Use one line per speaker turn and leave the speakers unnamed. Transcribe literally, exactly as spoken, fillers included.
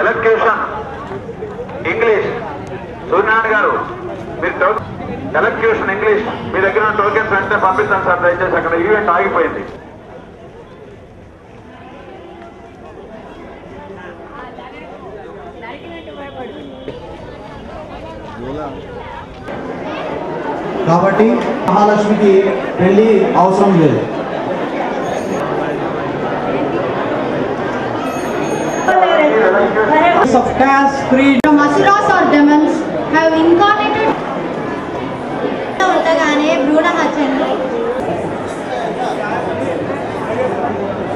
Elocution English Suryanarayana గారు మీరు elocution English మీ దగ్గర టోకెన్స్ వెంటనే పంపిస్తాను సార్. దయచేసి అక్కడ ఈవెంట్ ఆగిపోయింది.
కాబట్టి మహాలక్ష్మికి పెళ్లి అవసరం లేదు. Of caste, creed,
asuras or demons have incarnated. భ్రూణ హత్యను